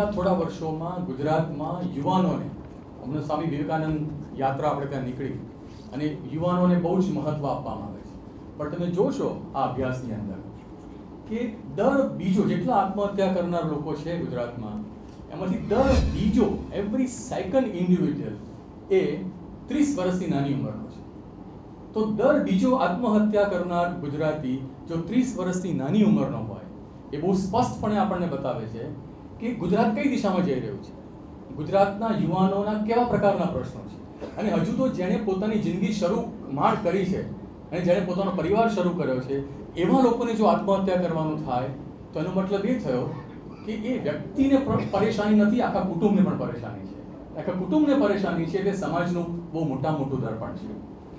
છેલ્લા થોડા વર્ષોમાં ગુજરાતમાં યુવાનોને, હમણાં સ્વામી વિવેકાનંદ યાત્રા આપણે ત્યાં નીકળી અને યુવાનોને બહુ જ મહત્વ આપવામાં આવે છે. પણ તમે જોશો આ અભ્યાસની અંદર કે દર બીજો જેટલા આત્મહત્યા કરનાર લોકો છે ગુજરાતમાં, એમાંથી દર બીજો એવરી સેકન્ડ ઇન્ડિવિજ્યુઅલ એ 30 વર્ષની નાની ઉંમરનો છે. તો દર બીજો આત્મહત્યા કરનાર ગુજરાતી જો 30 વર્ષની નાની ઉંમરનો હોય, એ બહુ સ્પષ્ટપણે આપણને બતાવે છે કે ગુજરાત કઈ દિશામાં જઈ રહ્યું છે, ગુજરાતના યુવાનોના કેવા પ્રકારના પ્રશ્નો છે. અને હજુ તો જેણે પોતાની જિંદગી શરૂ કરી છે અને જેણે પોતાનો પરિવાર શરૂ કર્યો છે, એવા લોકોને જો આત્મહત્યા કરવાનું થાય તો એનો મતલબ એ થયો કે એ વ્યક્તિને પરેશાની નથી, આખા કુટુંબને પણ પરેશાની છે. આખા કુટુંબને પરેશાની છે એટલે સમાજનું બહુ મોટું દર્પણ છે.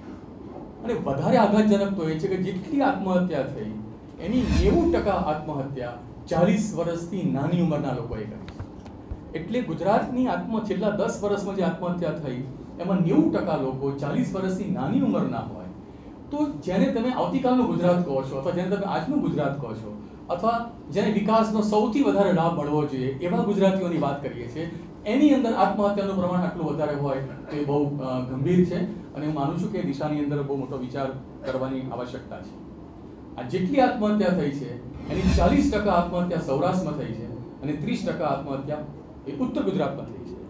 અને વધારે આઘાતજનક તો એ છે કે જેટલી આત્મહત્યા થઈ એની 90% આત્મહત્યા 40 વર્ષથી નાની ઉંમરના લોકોએ કરી છે. એટલે ગુજરાતની છેલ્લા 10 વર્ષમાં જે આત્મહત્યા થઈ એમાં 90% લોકો 40 વર્ષથી નાની ઉંમરના હોય. તો જેને તમે આવતીકાલનું ગુજરાત કહો છો, અથવા જેને તમે આજનું ગુજરાત કહો છો, અથવા જેને વિકાસનો સૌથી વધારે લાભ મળવો જોઈએ એવા ગુજરાતીઓની વાત કરીએ છીએ, એની અંદર આત્મહત્યાનું પ્રમાણ આટલું વધારે હોય તો એ બહુ ગંભીર છે. અને હું માનું છું કે દિશાની અંદર બહુ મોટો વિચાર કરવાની આવશ્યકતા છે. આ જેટલી આત્મહત્યા થઈ છે એની 40% આત્મહત્યા સૌરાષ્ટ્રમાં થઈ છે અને 30% આત્મહત્યા એ ઉત્તર ગુજરાતમાં થઈ છે.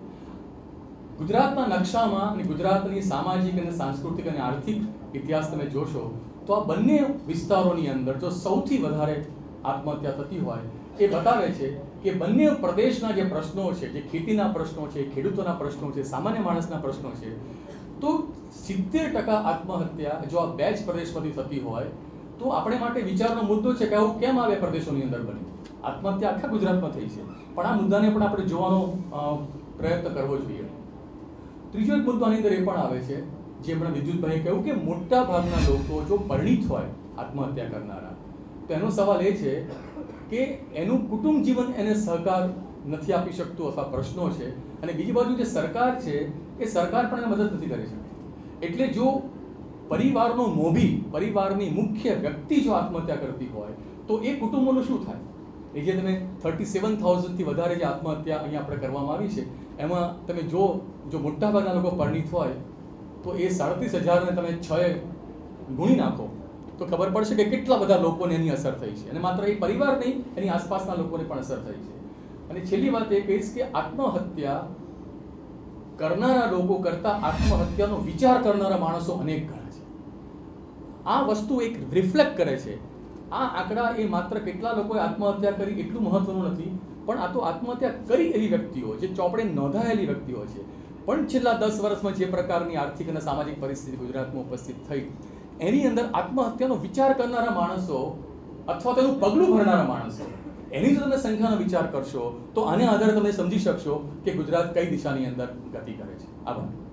ગુજરાતના નકશામાં અને ગુજરાતની સામાજિક અને સાંસ્કૃતિક અને આર્થિક ઇતિહાસ તમે જોશો તો આ બંને વિસ્તારોની અંદર જો સૌથી વધારે આત્મહત્યા થતી હોય એ બતાવે છે કે બંને પ્રદેશના જે પ્રશ્નો છે, જે ખેતીના પ્રશ્નો છે, ખેડૂતોના પ્રશ્નો છે, સામાન્ય માણસના પ્રશ્નો છે, તો 70% આત્મહત્યા જો આ બે જ પ્રદેશમાંથી થતી હોય તો આપણે માટે વિચારનો મુદ્દો છે કે આવું કેમ આવે પ્રદેશોની અંદર બની. આત્મહત્યા આખા ગુજરાતમાં થઈ છે, પણ આ મુદ્દાને પણ આપણે જોવાનો પ્રયત્ન કરવો જોઈએ. ત્રીજો એક મુદ્દો આની અંદર એ પણ આવે છે જે હમણાં વિદ્યુતભાઈએ કહ્યું કે મોટા ભાગના લોકો જો પરિણીત હોય આત્મહત્યા કરનારા, તો એનો સવાલ એ છે કે એનું કુટુંબ જીવન એને સહકાર નથી આપી શકતું અથવા પ્રશ્નો છે. અને બીજી બાજુ જે સરકાર છે એ સરકાર પણ એને મદદ નથી કરી શકતી. એટલે જો પરિવારનો મોભી, પરિવારની મુખ્ય વ્યક્તિ જો આત્મહત્યા કરતી હોય તો એ કુટુંબોનું શું થાય? એ જે તમે 37,000થી વધારે જે આત્મહત્યા અહીંયા આપણે કરવામાં આવી છે એમાં તમે જો મોટાભાગના લોકો પરિણીત હોય તો એ 37,000ને તમે 6 ગુણી નાખો તો ખબર પડશે કે કેટલા બધા લોકોને એની અસર થઈ છે. અને માત્ર એ પરિવાર નહીં, એની આસપાસના લોકોને પણ અસર થઈ છે. અને છેલ્લી વાત એ કહીશ કે આત્મહત્યા કરનારા લોકો કરતાં આત્મહત્યાનો વિચાર કરનારા માણસો અનેક ગણા છે. આ વસ્તુ એક રિફ્લેક્ટ કરે છે. આ આંકડા એ માત્ર કેટલા લોકોએ આત્મહત્યા કરી એટલું મહત્વનું નથી, પણ આ તો આત્મહત્યા કરી એવી વ્યક્તિઓ, જે ચોપડે નોંધાયેલી વ્યક્તિઓ છે, પણ છેલ્લા 10 વર્ષમાં જે પ્રકારની આર્થિક અને સામાજિક પરિસ્થિતિ ગુજરાતમાં ઉપસ્થિત થઈ એની અંદર આત્મહત્યાનો વિચાર કરનારા માણસો અથવા તેનું પગલું ભરનારા માણસો, એની જો તમે સંખ્યાનો વિચાર કરશો તો આને આધારે તમે સમજી શકશો કે ગુજરાત કઈ દિશાની અંદર ગતિ કરે છે. આભાર.